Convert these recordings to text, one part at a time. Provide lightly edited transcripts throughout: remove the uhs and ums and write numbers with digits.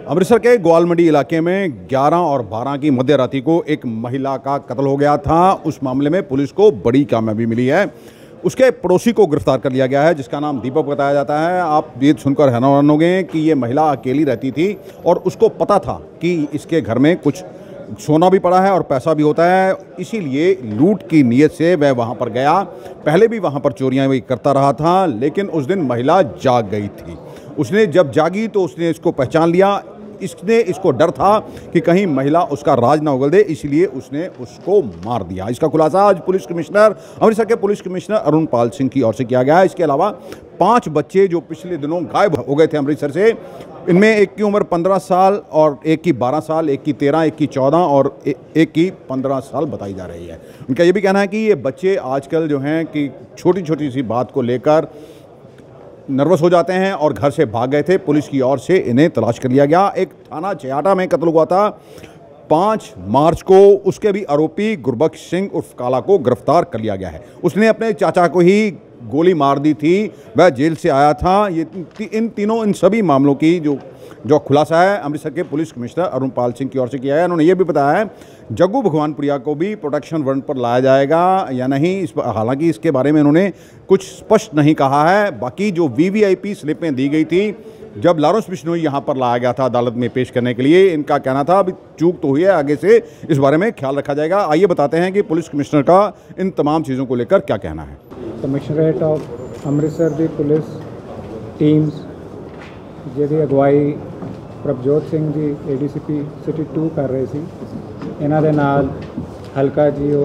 अमृतसर के ग्वाल मंडी इलाके में 11 और 12 की मध्य रात्रि को एक महिला का कत्ल हो गया था। उस मामले में पुलिस को बड़ी कामयाबी मिली है। उसके पड़ोसी को गिरफ्तार कर लिया गया है, जिसका नाम दीपक बताया जाता है। आप ये सुनकर हैरान होंगे कि ये महिला अकेली रहती थी और उसको पता था कि इसके घर में कुछ सोना भी पड़ा है और पैसा भी होता है, इसीलिए लूट की नीयत से वह वहाँ पर गया। पहले भी वहाँ पर चोरियाँ भी करता रहा था, लेकिन उस दिन महिला जाग गई थी। उसने जब जागी तो उसने इसको पहचान लिया। इसको डर था कि कहीं महिला उसका राज ना उगल दे, इसलिए उसने उसको मार दिया। इसका खुलासा आज अमृतसर के पुलिस कमिश्नर अरुण पाल सिंह की ओर से किया गया है। इसके अलावा 5 बच्चे जो पिछले दिनों गायब हो गए थे अमृतसर से, इनमें एक की उम्र 15 साल और एक की 12 साल, एक की 13, एक की 14 और एक की 15 साल बताई जा रही है। उनका ये भी कहना है कि ये बच्चे आजकल जो हैं कि छोटी छोटी सी बात को लेकर नर्वस हो जाते हैं और घर से भाग गए थे। पुलिस की ओर से इन्हें तलाश कर लिया गया। एक थाना छियाटा में कत्ल हुआ था 5 मार्च को। उसके भी आरोपी गुरबख्श सिंह उर्फ काला को गिरफ्तार कर लिया गया है। उसने अपने चाचा को ही गोली मार दी थी, वह जेल से आया था। ये इन सभी मामलों की जो खुलासा है अमृतसर के पुलिस कमिश्नर अरुण पाल सिंह की ओर से किया है। उन्होंने ये भी बताया है जग्गू भगवानपुरिया को भी प्रोटेक्शन वारंट पर लाया जाएगा या नहीं, हालांकि इसके बारे में उन्होंने कुछ स्पष्ट नहीं कहा है। बाकी जो वीवीआईपी स्लिपें दी गई थी जब लारेंस बिश्नोई यहाँ पर लाया गया था अदालत में पेश करने के लिए, इनका कहना था अभी चूक तो हुई है, आगे से इस बारे में ख्याल रखा जाएगा। आइए बताते हैं कि पुलिस कमिश्नर का इन तमाम चीज़ों को लेकर क्या कहना है। कमिश्नरेट ऑफ अमृतसर की पुलिस टीम्स जिहदी अगवाई प्रभजोत सिंह जी ADCP सिटी 2 कर रहे सी, इन्हां दे नाल हल्का जीओ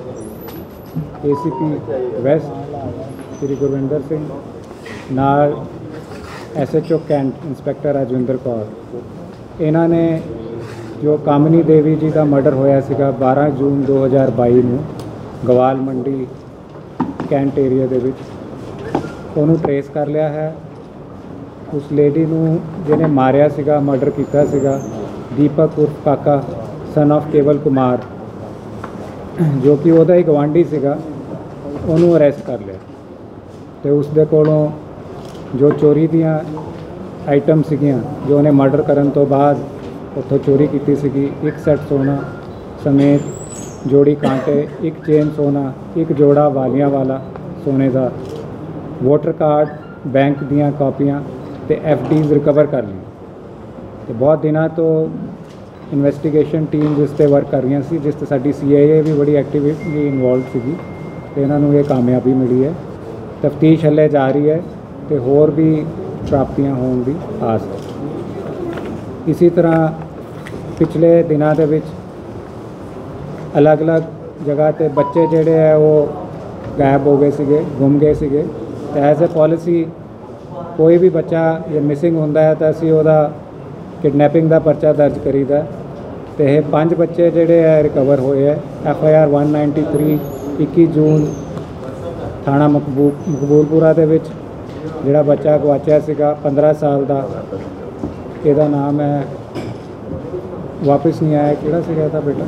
ACP वैस्ट श्री गुरविंदर सिंह, नाल SHO cantt inspector Rajvinder Kaur. इन्हां ने जो कामनी देवी जी का मर्डर होया सीगा 12 जून 2022 ਨੂੰ ਗਵਾਲ ਮੰਡੀ कैंट एरिया ਦੇ ਵਿੱਚ, ਉਹਨੂੰ ट्रेस कर लिया है। उस लेडी ਨੂੰ ਜਿਹਨੇ ਮਾਰਿਆ ਸੀਗਾ, ਮਰਡਰ ਕੀਤਾ ਸੀਗਾ, दीपक उर्फ काका सन ऑफ केवल कुमार, जो कि ਉਹਦਾ ਹੀ ਗਵਾਂਢੀ ਸੀਗਾ, ਉਹਨੂੰ ਅਰੈਸਟ ਕਰ ਲਿਆ। ਤੇ ਉਸ ਦੇ ਕੋਲੋਂ ਜੋ ਚੋਰੀ ਦੀਆਂ ਆਈਟਮ ਸੀਗੀਆਂ, ਜੋ ਉਹਨੇ ਮਰਡਰ ਕਰਨ ਤੋਂ ਬਾਅਦ ਉੱਥੋਂ ਚੋਰੀ ਕੀਤੀ ਸੀਗੀ, 1 ਸੈੱਟ ਸੋਨਾ ਸਮੇਤ जोड़ी कांटे, 1 चेन सोना, 1 जोड़ा वालियां वाला सोने का, वोटर कार्ड, बैंक दियां कापियां ते FDs रिकवर कर ली। तो बहुत दिनों तो इन्वेस्टिगेशन टीम जिस ते वर्क कर रही सी, जिस ते साडी CIA भी बड़ी एक्टिवली इनवॉल्व सीगी, ते इन्हां नूं ये कामयाबी मिली है। तफ्तीश हले जा रही है तो होर भी प्राप्तियां होने की आस है। इसी तरह पिछले दिनों के विच अलग अलग जगह ते बच्चे जेडे है वो गायब हो गए सीगे, गुम गए सीगे। तो एज ए पॉलिसी कोई भी बच्चा ये मिसिंग होंदा है तो असी ओदा किडनैपिंग का परचा दर्ज करीदा। तो ये 5 बच्चे जेडे है रिकवर होए है। FIR 193 21 जून थाना मकबूलपुरा दे विच जिहड़ा बच्चा गवाचिया सीगा 15 साल का, इहदा नाम है वापस नहीं आया, किहड़ा सीगा था बेटा,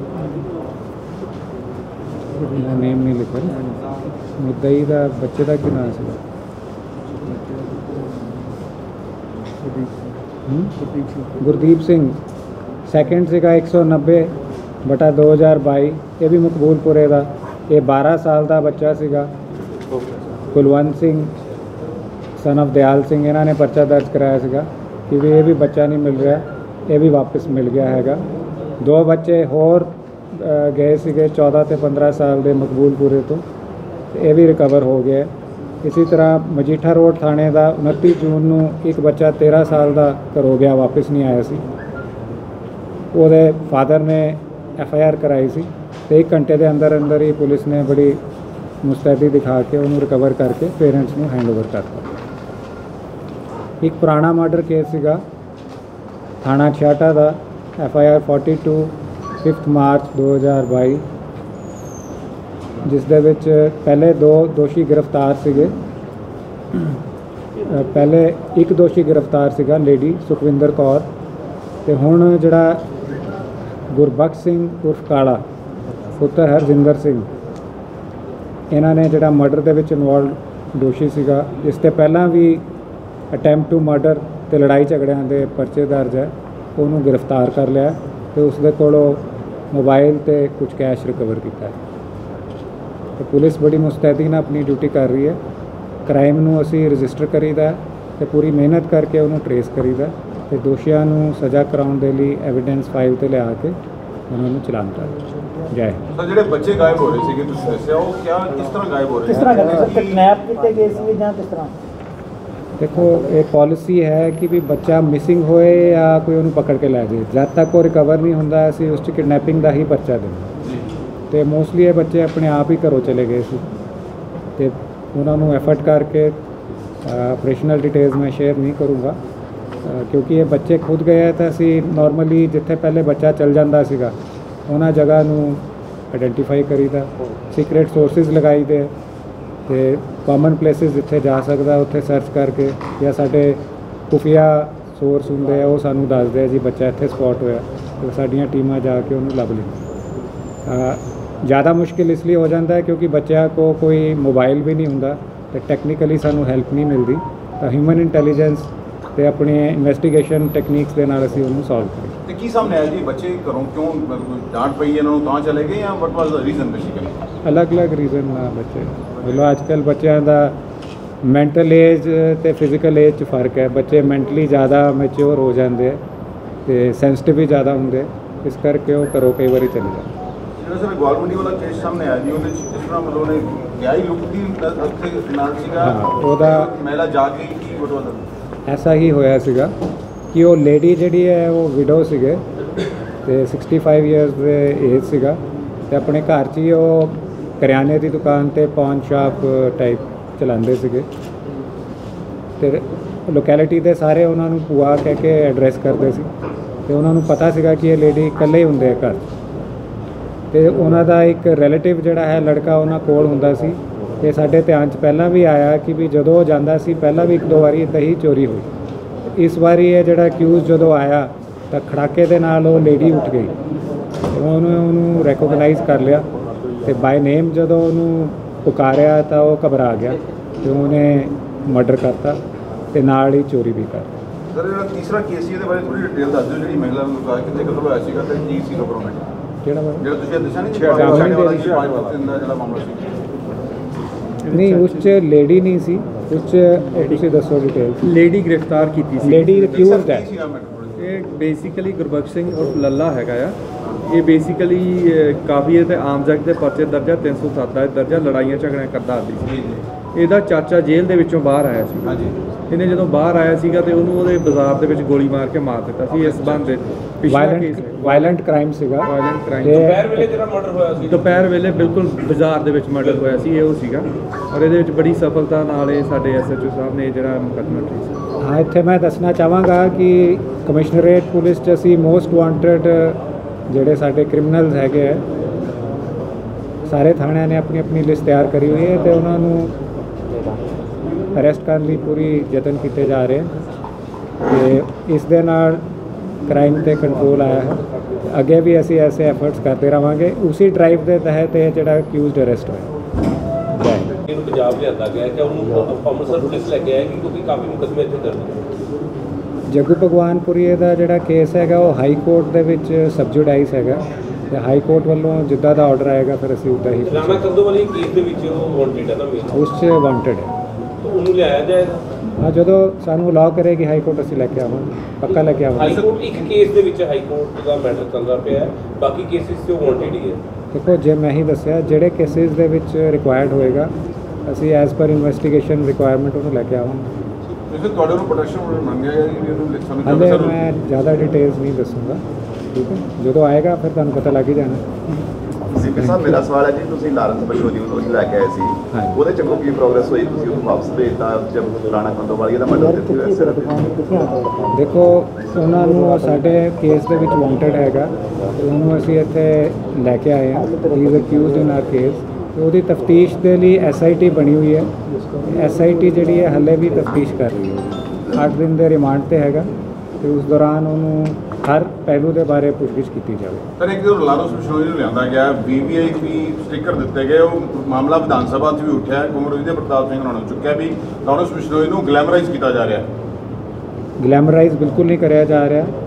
नेम नहीं लिखा, मुद्दई का बच्चे का क्या नाम से गुरदीप सिंह सैकेंड से 190/2022, ये भी मकबूलपुरे का। ये 12 साल का बच्चा सीगा। कुलवंत सिंह सन ऑफ दयाल सिंह, इन्होंने परचा दर्ज कराया सीगा कि ये भी बच्चा नहीं मिल रहा, ये भी वापस मिल गया हैगा। 2 बच्चे होर गए सीगे 14 ते 15 साल के मकबूलपुरे तो, ये भी रिकवर हो गया। इसी तरह मजीठा रोड थाने का 29 जून ਨੂੰ एक बच्चा 13 साल का घरों गया, वापस नहीं आया सी। ਉਹਦੇ फादर ने FIR कराई सी, तो 1 घंटे के अंदर अंदर ही पुलिस ने बड़ी मुस्तैदी दिखा के उन्होंने रिकवर करके पेरेंट्स को हैंडओवर करता। एक पुराना मर्डर केस सीगा थाना छियाटा का, FIR 42 5 मार्च 2022, जिस दे विच पहले 2 दोषी गिरफ्तार सीगे। पहले एक दोषी गिरफ्तार सीगा लेडी सुखविंदर कौर, तो हुण जिहड़ा गुरबख्श सिंह उर्फ काला पुत्र हरजिंदर सिंह, इन्हां ने जिहड़ा मर्डर दे विच इनवॉल्व दोषी सीगा। इस ते पहलां भी अटैम्प्ट टू मर्डर ते लड़ाई झगड़ियां दे परचे दर्ज है। ਉਹਨੂੰ ਗ੍ਰਿਫਤਾਰ ਕਰ ਲਿਆ ਤੇ ਉਸਦੇ ਕੋਲੋਂ ਮੋਬਾਈਲ ਤੇ ਕੁਝ ਕੈਸ਼ ਰਿਕਵਰ ਕੀਤਾ ਹੈ। ਤੇ ਪੁਲਿਸ ਬੜੀ ਮੁਸਤੈਦੀ ਨਾਲ ਆਪਣੀ ਡਿਊਟੀ ਕਰ ਰਹੀ ਹੈ। ਕ੍ਰਾਈਮ ਨੂੰ ਅਸੀਂ ਰਜਿਸਟਰ ਕਰੀਦਾ ਤੇ ਪੂਰੀ ਮਿਹਨਤ ਕਰਕੇ ਉਹਨੂੰ ਟਰੇਸ ਕਰੀਦਾ ਤੇ ਦੋਸ਼ੀਆਂ ਨੂੰ ਸਜ਼ਾ ਕਰਾਉਣ ਦੇ ਲਈ ਐਵੀਡੈਂਸ ਫਾਈਲ ਤੇ ਲਿਆ ਕੇ ਉਹਨਾਂ ਨੂੰ ਚਲਾਨ ਕਰ ਜੈ ਸਰ ਜਿਹੜੇ ਬੱਚੇ ਗਾਇਬ ਹੋ ਰਹੇ ਸੀਗੇ ਤੁਸੀਂ ਦੱਸਿਆ ਉਹ ਕਿਸ ਤਰ੍ਹਾਂ ਗਾਇਬ ਹੋ ਰਹੇ ਕਿਸ ਤਰ੍ਹਾਂ ਕਰਦੇ ਸਰ ਕਿਡਨੈਪ ਕੀਤੇ ਗਏ ਸੀ ਜਾਂ ਕਿਸ ਤਰ੍ਹਾਂ? ਦੇਖੋ ਇਹ ਪॉलिसी ਹੈ ਕਿ ਵੀ ਬੱਚਾ ਮਿਸਿੰਗ ਹੋਏ ਜਾਂ ਕੋਈ ਉਹਨੂੰ ਪਕੜ ਕੇ ਲੈ ਜਾਏ, ਜਦ ਤੱਕ ਉਹ ਰਿਕਵਰ ਨਹੀਂ ਹੁੰਦਾ ਅਸੀਂ ਉਸ 'ਚ ਕਿਡਨੈਪਿੰਗ ਦਾ ਹੀ ਪਰਚਾ ਦਿੰਦੇ। ਤੇ ਮੋਸਟਲੀ ਇਹ ਬੱਚੇ ਆਪਣੇ ਆਪ ਹੀ ਘਰੋਂ ਚਲੇ ਗਏ ਸੀ ਤੇ ਉਹਨਾਂ ਨੂੰ ਐਫਰਟ ਕਰਕੇ ਆਪਰੇਸ਼ਨਲ ਡਿਟੇਲਸ ਮੈਂ ਸ਼ੇਅਰ ਨਹੀਂ ਕਰੂੰਗਾ ਕਿਉਂਕਿ ਇਹ ਬੱਚੇ ਖੁਦ ਗਏ ਤਾਂ ਅਸੀਂ ਨਾਰਮਲੀ ਜਿੱਥੇ ਪਹਿਲੇ ਬੱਚਾ ਚੱਲ ਜਾਂਦਾ ਸੀਗਾ ਉਹਨਾਂ ਜਗ੍ਹਾ ਨੂੰ ਆਇਡੈਂਟੀਫਾਈ ਕਰੀਦਾ, ਸੀਕ੍ਰੇਟ ਸੋਰਸਿਸ ਲਗਾਈਦੇ ਤੇ ਕਾਮਨ ਪਲੇਸਿਸ ਜਿੱਥੇ ਜਾ ਸਕਦਾ ਉੱਥੇ ਸਰਚ ਕਰਕੇ ਜਾਂ ਸਾਡੇ ਖੁਫੀਆ ਸੋਰਸ ਹੁੰਦੇ ਆ ਉਹ ਸਾਨੂੰ ਦੱਸਦੇ ਆ ਜੀ ਬੱਚਾ ਇੱਥੇ ਸਪੌਟ ਹੋਇਆ ਤੇ ਸਾਡੀਆਂ ਟੀਮਾਂ ਜਾ ਕੇ ਉਹਨੂੰ ਲੱਭ ਲੈਂਦੀਆਂ। ज़्यादा मुश्किल इसलिए हो जाता है क्योंकि बच्चा को कोई मोबाइल भी नहीं होंगे तो टैक्नीकली सानू हेल्प नहीं मिलती तो ह्यूमन इंटैलीजेंस ਤੇ अपने ਇਨਵੈਸਟੀਗੇਸ਼ਨ ਟੈਕਨੀਕਸ ਦੇ ਨਾਲ ਅਸੀਂ ਉਹਨੂੰ ਸੋਲਵ ਕਰੀਏ। ਤੇ ਕੀ ਸਾਹਮਣੇ ਆਇਆ ਜੀ ਬੱਚੇ ਘਰੋਂ ਕਿਉਂ ਡਾਂਟ ਪਈ ਇਹਨਾਂ ਨੂੰ ਤਾਂ ਚਲੇ ਗਏ ਜਾਂ ਵਟ ਵਾਸ ਦਾ ਰੀਜ਼ਨ ਬੇਸਿਕਲੀ? ਅਲੱਗ-ਅਲੱਗ ਰੀਜ਼ਨ ਨਾਲ ਬੱਚੇ ਮਤਲਬ ਅੱਜ ਕੱਲ੍ਹ ਬੱਚਿਆਂ ਦਾ ਮੈਂਟਲ ਏਜ ਤੇ ਫਿਜ਼ੀਕਲ ਏਜ 'ਚ ਫਰਕ ਹੈ। ਬੱਚੇ ਮੈਂਟਲੀ ਜ਼ਿਆਦਾ ਮੈਚਿਓਰ ਹੋ ਜਾਂਦੇ ਆ ਤੇ ਸੈਂਸਿਟਿਵ ਵੀ ਜ਼ਿਆਦਾ ਹੁੰਦੇ ਇਸ ਕਰਕੇ ਉਹ ਘਰੋਂ ਕਈ ਵਾਰੀ ਚਲੇ ਜਾਂਦੇ। ਜਿਹੜਾ ਸਰ ਗਵਰਨਮੈਂਟ ਵਾਲਾ ਕੇਸ ਸਾਹਮਣੇ ਆਇਆ ਜੀ ਉਹਦੇ ਵਿੱਚ ਜਿਸ ਤਰ੍ਹਾਂ ਮਤਲਬ ਉਹਨੇ ਗਿਆ ਹੀ ਲੁੱਕ ਦੀ ਉੱਥੇ ਨਾਲ ਸੀਗਾ ਉਹਦਾ ਮਹਿਲਾ ਜਾ ਗਈ ਕੀ ਵਟ ਵਾਸ ऐसा ही होया सीगा कि वो लेडी जी है वो विडो सीगे ते 65 ईयर्स के एज सीगा ते अपने घर च ही वो करियाने की दुकान ते पॉन शॉप टाइप चलाते सीगे ते लोकैलिटी के सारे उन्होंने भूआ कह के एड्रैस करते सी ते उन्होंने पता सीगा कि ये लेडी इकल्ले ही होंगे घर ते उन्हों का एक रिलेटिव जिहड़ा है लड़का उन्होंने कोल हुंदा सी ਤੇ ਸਾਡੇ ਧਿਆਨ 'ਚ ਪਹਿਲਾਂ ਵੀ ਆਇਆ ਕਿ ਵੀ ਜਦੋਂ ਜਾਂਦਾ ਸੀ ਪਹਿਲਾਂ ਵੀ ਇੱਕ ਦੋ ਵਾਰੀ ਇੱਦਾਂ ਹੀ ਚੋਰੀ ਹੋਈ। ਇਸ ਵਾਰੀ ਇਹ ਜਿਹੜਾ ਅਕਿਊਜ਼ ਜਦੋਂ ਆਇਆ ਤਾਂ ਖੜਾਕੇ ਦੇ ਨਾਲ ਉਹ ਲੇਡੀ ਉੱਠ ਗਈ ਤੇ ਉਹਨੂੰ ਰੈਕੋਗਨਾਈਜ਼ ਕਰ ਲਿਆ ਤੇ ਬਾਈ ਨੇਮ ਜਦੋਂ ਉਹਨੂੰ ਪੁਕਾਰਿਆ ਤਾਂ ਉਹ ਘਬਰਾ ਗਿਆ ਤੇ ਉਹਨੇ ਮਰਡਰ ਕਰਤਾ ਤੇ ਨਾਲ ਹੀ ਚੋਰੀ ਵੀ ਕਰ। ਸਰ ਜਿਹੜਾ ਤੀਸਰਾ ਕੇਸ ਸੀ ਇਹਦੇ ਬਾਰੇ ਥੋੜੀ ਡਿਟੇਲ ਦੱਸ ਦਿਓ ਜਿਹੜੀ ਮਹਿਲਾ ਨੂੰ ਕਹਾ ਕਿੱਥੇ ਕਤਲ ਹੋਇਆ ਸੀਗਾ ਤੇ ਕੀ ਸੀ ਗਵਰਨਮੈਂਟ ਜਿਹੜਾ ਜਿਹੜਾ ਤੁਸੀਂ ਦੱਸਿਆ ਨਹੀਂ 5 ਦਾ ਜਿਹੜਾ ਮਾਮਲਾ ਸੀ नहीं उस लेडी नहीं सी उस तुसी दसो डिटेल लेडी गिरफ्तार की थी लेडी अक्यूज्ड है ये बेसिकली गुरबख्श सिंह और लल्ला हैगा ये बेसिकली काफ़ी है आम जग के परचे दर्जा 307 ਦਾ ਦਰਜਾ ਲੜਾਈਆਂ ਝਗੜਿਆਂ ਕਰਦਾ ਆਦੀ ਸੀ। ਇਹਦਾ ਚਾਚਾ ਜੇਲ੍ਹ ਦੇ ਵਿੱਚੋਂ ਬਾਹਰ ਆਇਆ ਸੀ। ਹਾਂਜੀ ਇਹਨੇ ਜਦੋਂ ਬਾਹਰ ਆਇਆ ਸੀਗਾ ਤੇ ਉਹਨੂੰ ਉਹਦੇ ਬਾਜ਼ਾਰ ਦੇ ਵਿੱਚ ਗੋਲੀ ਮਾਰ ਕੇ ਮਾਰ ਦਿੱਤਾ ਸੀ। ਇਸ ਬੰਦ ਦੇ ਵਾਇਲੈਂਟ ਕ੍ਰਾਈਮ ਸੀਗਾ। ਵਾਇਲੈਂਟ ਕ੍ਰਾਈਮ ਦੁਪਹਿਰ ਵੇਲੇ ਜਿਹੜਾ ਮਰਡਰ ਹੋਇਆ ਸੀ ਦੁਪਹਿਰ ਵੇਲੇ ਬਿਲਕੁਲ ਬਾਜ਼ਾਰ ਦੇ ਵਿੱਚ ਮਰਡਰ ਹੋਇਆ ਸੀ ਇਹ ਉਹ ਸੀਗਾ ਔਰ ਇਹਦੇ ਵਿੱਚ ਬੜੀ ਸਫਲਤਾ ਨਾਲ ਇਹ ਸਾਡੇ ਐਸਐਚਓ ਸਾਹਿਬ ਨੇ ਜਿਹੜਾ ਮੁਕੱਦਮਾ ਟ੍ਰੇਸ। ਹਾਂ ਇੱਥੇ ਮੈਂ ਦੱਸਣਾ ਚਾਹਾਂਗਾ ਕਿ ਕਮਿਸ਼ਨਰੇਟ ਪੁਲਿਸ 'ਚ ਅਸੀਂ ਮੋਸਟ ਵਾਂਟਡ ਜਿਹੜੇ ਸਾਡੇ ਕ੍ਰਿਮੀਨਲਸ ਹੈਗੇ ਹੈ ਸਾਰੇ ਥਾਣਿਆਂ ਨੇ ਆਪਣੀ ਆਪਣੀ ਲਿਸਟ ਤਿਆਰ ਕਰੀ ਹੋਈ ਹੈ ਤੇ ਉਹਨਾਂ ਨੂੰ ਅਰੈਸਟ ਕਰਨ ਲਈ ਪੂਰੀ ਯਤਨ ਕੀਤੇ ਜਾ ਰਹੇ ਤੇ ਇਸ ਦੇ ਨਾਲ ਕ੍ਰਾਈਮ ਤੇ ਕੰਟਰੋਲ ਆਇਆ ਹੈ। ਅੱਗੇ ਵੀ ਅਸੀਂ ਐਸੇ ਐਫਰਟਸ ਕਰਦੇ ਰਹਾਂਗੇ। ਉਸੇ ਡਰਾਈਵ ਦੇ ਤਹਿਤ ਇਹ ਜਿਹੜਾ ਅਕਿਊਜ਼ਡ ਅਰੈਸਟ ਹੋਇਆ। ਇਹਨੂੰ ਪੰਜਾਬ ਲਿਆਂਦਾ ਗਿਆ ਕਿ ਉਹਨੂੰ ਅੰਮ੍ਰਿਤਸਰ ਪੁਲਿਸ ਲੈ ਕੇ ਆਏਗੀ ਕਿਉਂਕਿ ਕਾਫੀ ਮੁਕੱਦਮੇ ਇੱਥੇ ਦਰਜ ਨੇ। ਜੱਗੂ ਭਗਵਾਨਪੁਰੀ ਦਾ ਜਿਹੜਾ ਕੇਸ ਹੈਗਾ ਉਹ ਹਾਈ ਕੋਰਟ ਦੇ ਵਿੱਚ ਸਬਜੂਡਾਈਜ਼ ਹੈਗਾ ਤੇ ਹਾਈ ਕੋਰਟ ਵੱਲੋਂ ਜਿੱਦਾਂ ਦਾ ਆਰਡਰ ਆਏਗਾ ਫਿਰ ਅਸੀਂ ਉੱਦਾਂ ਹੀ। ਰਾਣਾ ਕੰਦੋਵਾਲੀ ਕੇਸ ਦੇ ਵਿੱਚ ਉਹ ਵਾਂਟਡ ਹੈ ਨਾ ਮੇਨ ਉਸ 'ਚ ਵਾਂਟਡ ਹੈ ਤਾਂ ਉਹਨੂੰ ਲਿਆਇਆ ਜਾਏਗਾ। ਹਾਂ ਜਦੋਂ ਸਾਨੂੰ ਅਲਾਓ ਕਰੇਗੀ ਹਾਈ ਕੋਰਟ ਅਸੀਂ ਲੈ ਕੇ ਆਵਾਂਗੇ ਪੱਕਾ ਲੈ ਕੇ ਆਵਾਂਗੇ। ਹਾਈ ਕੋਰਟ ਇੱਕ ਕੇਸ ਦੇ ਵਿੱਚ ਹਾਈ ਕੋਰਟ ਦਾ ਮੈਟਰ ਚੱਲਦਾ ਪਿਆ ਹੈ ਬਾਕੀ ਕੇਸਿਸ 'ਚ ਉਹ ਵਾਂਟਡ ਹੀ ਹੈ। ਦੇਖੋ ਜੇ ਮੈਂ ਹੀ ਦੱਸਿਆ ਜਿਹੜੇ ਕੇਸਿਸ ਦੇ ਵਿੱਚ ਰਿਕੁਆਇਰਡ ਹੋਏਗਾ ਅਸੀਂ ਐਜ਼ ਪਰ ਇਨਵੈਸਟੀਗੇਸ਼ਨ ਰਿਕੁਆਇਰਮੈਂਟ ਉਹਨੂੰ ਲੈ ਕੇ ਆਵਾਂਗੇ। ਤੁਸੀਂ ਤੁਹਾਡੇ ਨੂੰ ਪ੍ਰੋਟੈਕਸ਼ਨ ਮੰਗਿਆ ਗਿਆ ਜੀ ਇਹਨੂੰ ਸਾਨੂੰ ਹਾਲੇ ਮੈਂ ਜ਼ਿਆਦਾ ਡਿਟੇਲਸ ਨਹੀਂ ਦੱਸੂੰਗਾ ਠੀਕ ਹੈ ਜਦੋਂ ਆਏਗਾ ਫਿਰ ਤੁਹਾਨੂੰ ਪਤਾ ਲੱਗ ਹੀ ਜਾਣਾ। ਸੀਪੀ ਸਾਹਿਬ ਮੇਰਾ ਸਵਾਲ ਹੈ ਜੀ ਤੁਸੀਂ ਲਾਰੈਂਸ ਬਸ਼ੋਦੀ ਨੂੰ ਲੈ ਕੇ ਆਏ ਸੀ ਉਹਦੇ ਚ ਕੀ ਪ੍ਰੋਗਰੈਸ ਹੋਈ ਤੁਸੀਂ ਉਹਨੂੰ ਵਾਪਸ ਭੇਜਤਾ ਜਦ ਰਾਣਾ ਕੰਦੋਵਾਲੀ ਦਾ ਮਰਡਰ ਦਿੱਤੀ ਹੋਇਆ ਸਿਰ ਦੇਖੋ ਉਹਨਾਂ ਨੂੰ ਸਾਡੇ ਕੇਸ ਦੇ ਵਿੱਚ ਵਾਂਟਡ ਹੈਗਾ ਉਹਨੂੰ ਅਸੀਂ ਇੱਥੇ ਲੈ ਕੇ ਆਏ ਹਾਂ he is accused in R case ਉਹਦੀ ਤਫਤੀਸ਼ ਦੇ ਲਈ SIT ਬਣੀ ਹੋਈ ਹੈ। SIT ਜਿਹੜੀ ਹੈ ਹਾਲੇ ਵੀ ਤਫਤੀਸ਼ ਕਰ ਰਹੀ ਹੈ 8 ਦਿਨ ਦੇ ਰਿਮਾਂਡ ਤੇ ਹੈਗਾ ਤੇ ਉਸ ਦੌਰਾਨ ਉਹਨੂੰ ਹਰ ਪਹਿਲੂ ਦੇ ਬਾਰੇ ਪੁੱਛਗਿੱਛ ਕੀਤੀ ਜਾਵੇ। ਸਰ ਇੱਕ ਜਦੋਂ ਲਾਰੈਂਸ ਬਿਸ਼ਨੋਈ ਨੂੰ ਲਿਆਂਦਾ ਗਿਆ VVIP ਸਟicker ਦਿੱਤੇ ਗਏ ਉਹ ਮਾਮਲਾ ਵਿਧਾਨ ਸਭਾ 'ਚ ਵੀ ਉੱਠਿਆ ਕੁਮਾਰ ਵਿਜੇ ਪ੍ਰਤਾਪ ਸਿੰਘ ਹੋਣਾ ਨੂੰ ਚੁੱਕਿਆ ਵੀ ਲਾਰੈਂਸ ਬਿਸ਼ਨੋਈ ਨੂੰ ਗਲੈਮਰਾਈਜ਼ ਕੀਤਾ ਜਾ ਰਿਹਾ। ਗਲੈਮਰਾਈਜ਼ ਬਿਲਕੁਲ ਨਹੀਂ ਕਰਿਆ ਜਾ ਰਿਹਾ।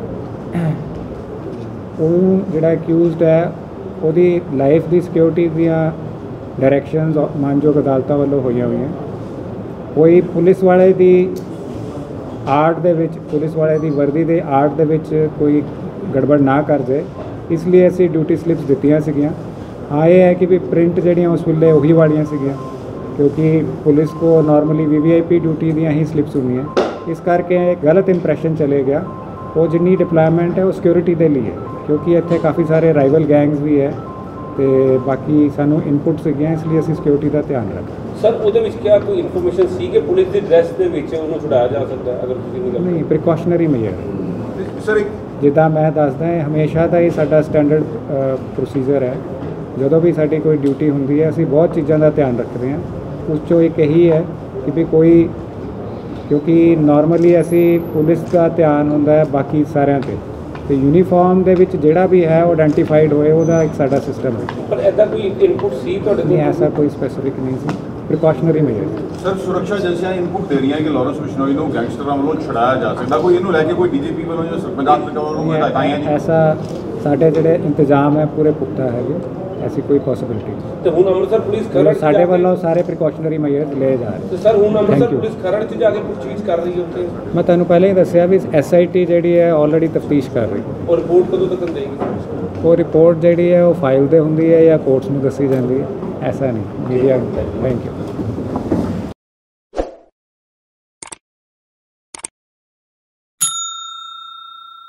ਉਹਨੂੰ ਜਿਹੜਾ ਅਕਿਊਜ਼ਡ ਹੈ ਉਹਦੀ ਲਾਈਫ ਦੀ ਸਿਕਿਉਰਿਟੀ ਦੀਆਂ ਡਾਇਰੈਕਸ਼ਨਸ ਮਾਨਯੋਗ ਅਦਾਲਤਾਂ ਵੱਲੋਂ ਹੋਈਆਂ ਹੋਈਆਂ। ਕੋਈ ਪੁਲਿਸ ਵਾਲੇ ਦੀ ਆਰਟ ਦੇ ਵਿੱਚ, ਪੁਲਿਸ ਵਾਲੇ ਦੀ ਵਰਦੀ ਦੇ ਆਰਟ ਦੇ ਵਿੱਚ ਕੋਈ ਗੜਬੜ ਨਾ ਕਰ ਜਾਏ, ਇਸ ਲਈ ਅਸੀਂ ਡਿਊਟੀ ਸਲਿਪਸ ਦਿੱਤੀਆਂ ਸੀਗੀਆਂ। ਹਾਂ, ਇਹ ਹੈ ਕਿ ਵੀ ਪ੍ਰਿੰਟ ਜਿਹੜੀਆਂ ਉਸ ਵੇਲੇ ਉਹੀ ਵਾਲੀਆਂ ਸੀਗੀਆਂ, ਕਿਉਂਕਿ ਪੁਲਿਸ ਕੋ ਨਾਰਮਲੀ VVIP ਡਿਊਟੀ ਦੀਆਂ ਹੀ ਸਲਿਪਸ ਹੁੰਦੀਆਂ, ਇਸ ਕਰਕੇ ਗਲਤ ਇੰਪ੍ਰੈਸ਼ਨ ਚਲੇ ਗਿਆ। ਉਹ ਜਿੰਨੀ ਡਿਪਲੋਇਮੈਂਟ ਹੈ ਉਹ ਸਿਕਿਉਰਿਟੀ ਦੇ ਲਈ ਹੈ, ਕਿਉਂਕਿ ਇੱਥੇ ਕਾਫੀ ਸਾਰੇ ਰਾਈਵਲ ਗੈਂਗਸ ਵੀ ਹੈ ਤੇ ਬਾਕੀ ਸਾਨੂੰ ਇਨਪੁਟ ਸੀਗੀਆਂ, ਇਸ ਲਈ ਅਸੀਂ ਸਿਕਿਉਰਿਟੀ ਦਾ ਧਿਆਨ ਰੱਖਿਆ। ਸਰ ਉਹਦੇ ਵਿੱਚ ਕਿਆ ਕੋਈ ਇਨਫੋਰਮੇਸ਼ਨ ਸੀ ਕਿ ਪੁਲਿਸ ਦੀ ਡਰੈਸ ਦੇ ਵਿੱਚ ਉਹਨੂੰ ਛੁਡਾਇਆ ਜਾ ਸਕਦਾ ਹੈ, ਅਗਰ ਤੁਸੀਂ ਨਹੀਂ ਕਰਦੇ? ਨਹੀਂ, ਪ੍ਰੀਕਾਸ਼ਨਰੀ ਮੇਜਰ ਸਰ ਜਿੱਦਾਂ ਮੈਂ ਦੱਸਦਾ ਹਾਂ, ਹਮੇਸ਼ਾ ਦਾ ਹੀ ਸਾਡਾ ਸਟੈਂਡਰਡ ਪ੍ਰੋਸੀਜਰ ਹੈ। ਜਦੋਂ ਵੀ ਸਾਡੀ ਕੋਈ ਡਿਊਟੀ ਹੁੰਦੀ ਹੈ, ਅਸੀਂ ਬਹੁਤ ਚੀਜ਼ਾਂ ਦਾ ਧਿਆਨ ਰੱਖਦੇ ਹਾਂ। ਉਸ 'ਚੋਂ ਇੱਕ ਇਹੀ ਹੈ ਕਿ ਵੀ ਕੋਈ, ਕਿਉਂਕਿ ਨਾਰਮਲੀ ਅਸੀਂ ਪੁਲਿਸ ਦਾ ਧਿਆਨ ਹੁੰਦਾ ਹੈ ਬਾਕੀ ਸਾਰਿਆਂ 'ਤੇ ਯੂਨੀਫਾਰਮ ਦੇ ਵਿੱਚ ਜਿਹੜਾ ਵੀ ਹੈ ਉਹ ਆਇਡੈਂਟੀਫਾਈਡ ਹੋਏ, ਉਹਦਾ ਇੱਕ ਸਾਡਾ ਸਿਸਟਮ ਹੈ। ਪਰ ਐਦਾਂ ਕੋਈ ਇਨਪੁਟ ਸੀ ਤੁਹਾਡੇ ਨਹੀਂ, ਐਸਾ ਕੋਈ ਸਪੈਸੀਫਿਕ ਨਹੀਂ ਸੀ, ਪ੍ਰੀਕਾਸ਼ਨਰੀ ਮੇਜਰ। ਸਰ ਸੁਰੱਖਿਆ ਏਜੰਸੀਆਂ ਇਨਪੁਟ ਦੇ ਰਹੀਆਂ ਕਿ ਲਾਰੈਂਸ ਬਿਸ਼ਨੋਈ ਨੂੰ ਗੈਂਗਸਟਰਾਂ ਵੱਲੋਂ ਛੁਡਾਇਆ ਜਾ ਸਕਦਾ, ਕੋਈ ਇਹਨੂੰ ਲੈ ਕੇ ਕੋਈ DGP ਵੱਲੋਂ ਜਾਂ ਸਰਪੰਚ ਵੱਲੋਂ ਹਦਾਇਤਾਂ ਆਈਆਂ ਜੀ? ਐਸਾ ਸਾਡੇ ਜਿਹੜੇ ਇੰਤਜ਼ਾਮ ਹੈ ਪੂਰੇ ਪੁਖਤਾ ਹੈਗੇ, ਐਸੀ ਕੋਈ ਪੋਸੀਬਿਲਿਟੀ ਨਹੀਂ। ਤੇ ਹੁਣ ਅੰਮ੍ਰਿਤਸਰ ਪੁਲਿਸ ਖਰੜ 'ਚ ਸਾਡੇ ਜਾ ਕੇ- ਵੱਲੋਂ ਸਾਰੇ ਪ੍ਰੀਕਾਸ਼ਨਰੀ ਮੇਜਰ ਲਏ ਜਾ ਰਹੇ। ਤੇ ਸਰ ਹੁਣ Amritsar Thank you. Police Kharar 'ਚ ਜਾ ਕੇ ਪੁੱਛਗਿੱਛ ਕਰ ਰਹੀ ਹੈ ਉੱਥੇ, ਮੈਂ ਤੁਹਾਨੂੰ ਪਹਿਲਾਂ ਹੀ ਦੱਸਿਆ ਵੀ SIT ਜਿਹੜੀ ਹੈ ਆਲਰੇਡੀ ਤਫਤੀਸ਼ ਕਰ ਰਹੀ ਹੈ। ਔਰ ਰਿਪੋਰਟ ਕਦੋਂ ਤੱਕ ਦੇਗੀ? ਉਹ ਰਿਪੋਰਟ ਜਿਹੜੀ ਹੈ ਉਹ ਫਾਈਲ ਤੇ ਹੁੰਦੀ ਹੈ ਜਾਂ ਕੋਰਟਸ ਨੂੰ ਦੱਸੀ ਜਾਂਦੀ ਹੈ, ਐਸਾ ਨਹੀਂ। Media thank you.